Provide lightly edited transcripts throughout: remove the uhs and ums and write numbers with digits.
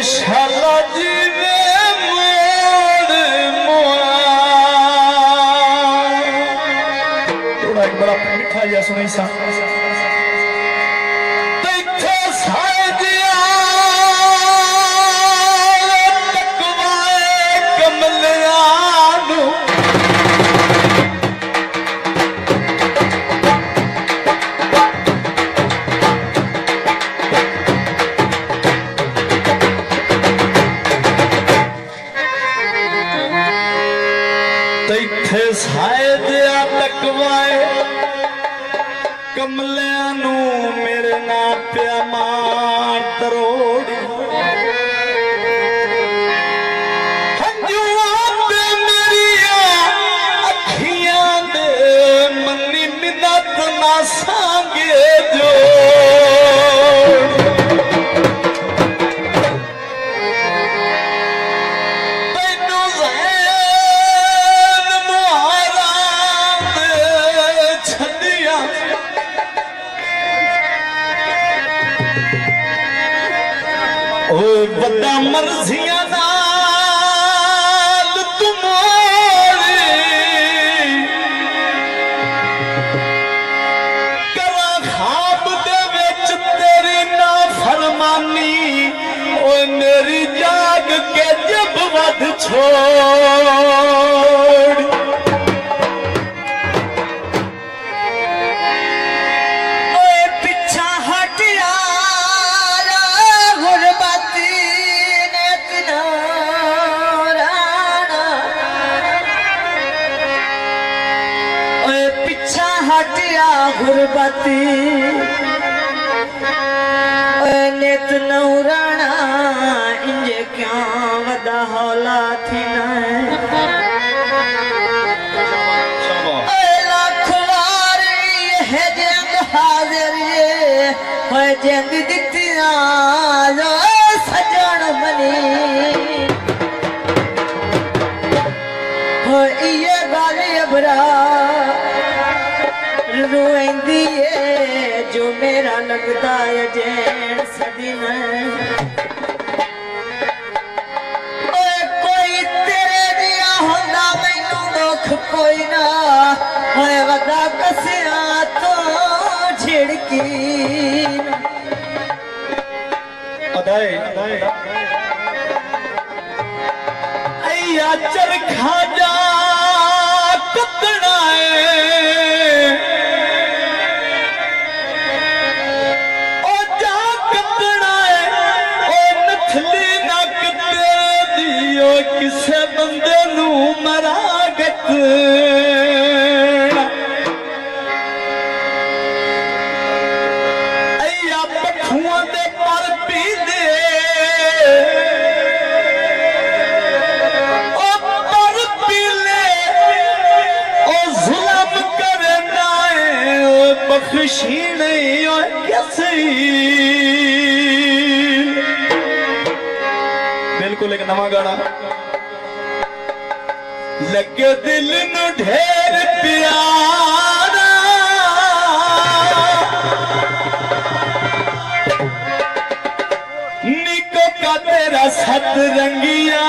शाला जी वे मोड़ मोआ थोड़ा एक बड़ा मिठा जैसा सुनाई सा कमलियानू मेरे ना प्या मार तरोड़ी हंजुआ मेरिया अखियां दे मनी मिन्नत ना सांगे जो बड़ा मर्जियां नाल तुम्हारी करा खाब दे विच तेरी ना फरमानी ओ मेरी जाग के जब वध छोड़ गुरबती नेत नौराना इंजे क्या वदा हौला थी लाख बार है जंग हाजिर ये जंग दिखती सजन बनी ये गाली अबरा रोएंदी है जो मेरा लगता है जैन सदी में कोई तेरे दिया होंदा मैनू दुख कोई ना होए वदा कसिया तो झिड़की अदाए अया चरखा जा कतड़ा किसे बंदे नू मरागत अया पखुआ दे पर पी दे ओ पर पी ले ओ जुल्म करे नाए ओ बख्शी नहीं ओ कैसे बिल्कुल एक नवा गाना लगे दिल नू ढेर प्यारा निको का तेरा सतरंगिया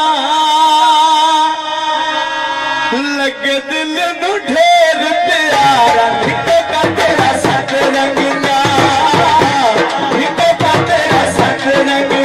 लगे दिल नू ढेर प्यारा निको का तेरा सतरंगिया निको का तेरा सतरंगिया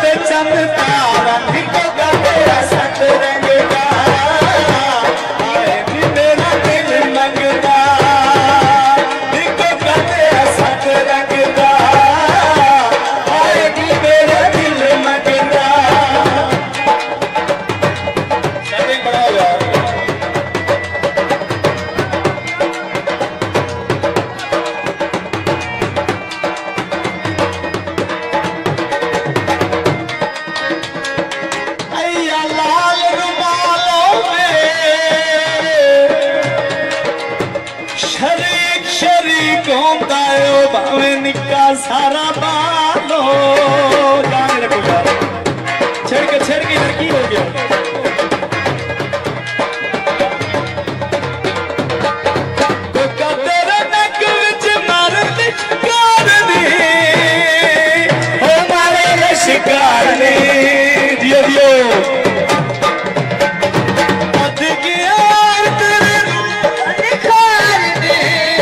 ते चंद तारा निको का तेरा सत रंगदा आए नी मेरा दिल मंगदा निको का तेरा सत रंगदा आए नी मेरा दिल मंगदा। सेटिंग बढ़ाओ यार। निका सारा बालो जाने रखो यार। छेड़ के लड़की हो गया। तो तेरे नक विच मारन शिकार दी हो मारे शिकार दी दियो दियो अध गया तेरे निखार दी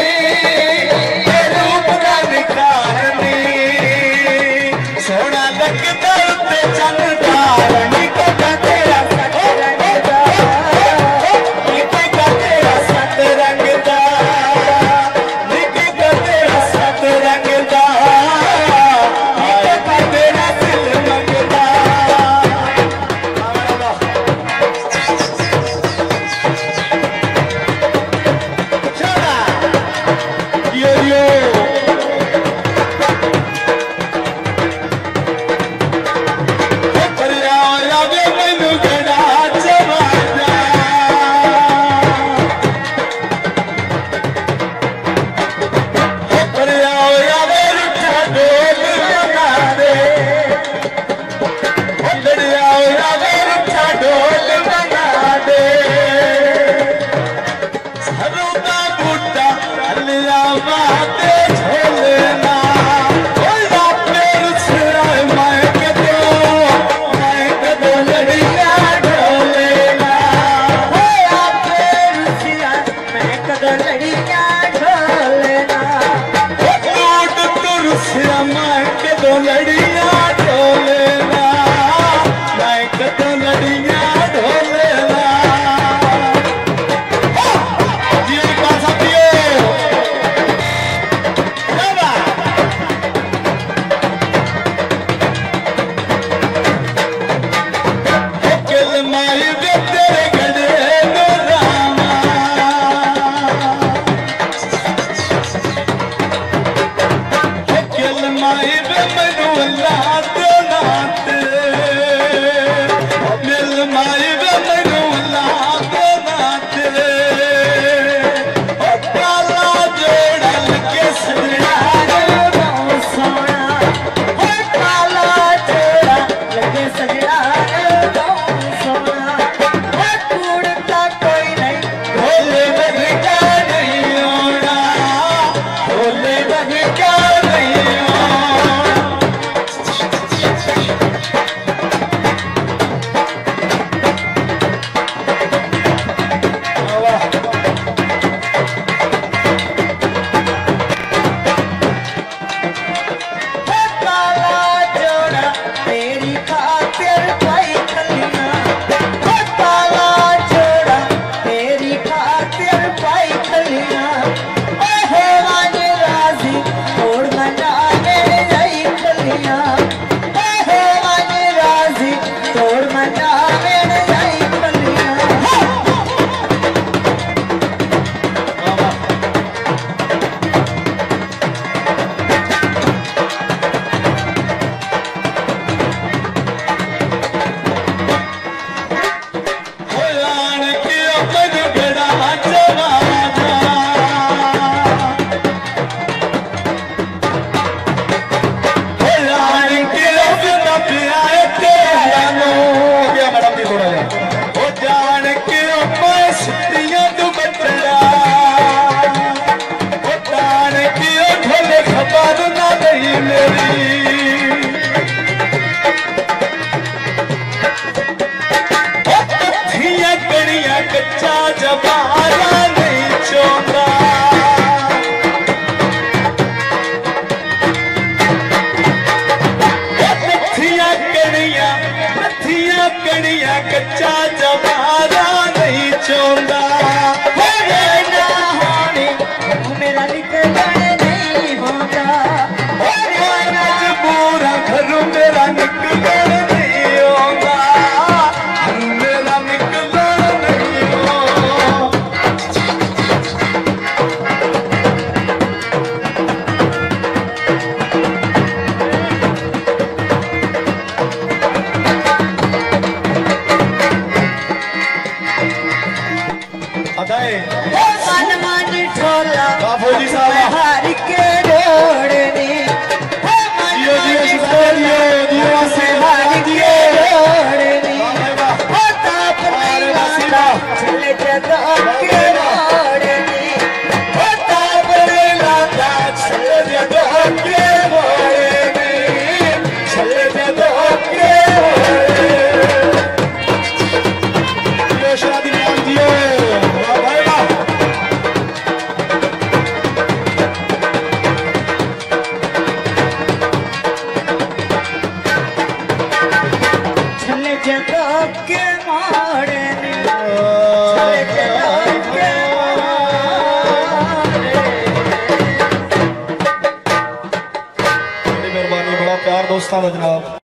सोना लगदा ते चंदा निको का तेरा सत रंगदा निको का तेरा सत रंगदा निको का तेरा सत रंगदा निको का तेरा दिल मंगदा। चला यो यो के मारे मेहरबानी, बड़ा प्यार दोस्ताना जनाब।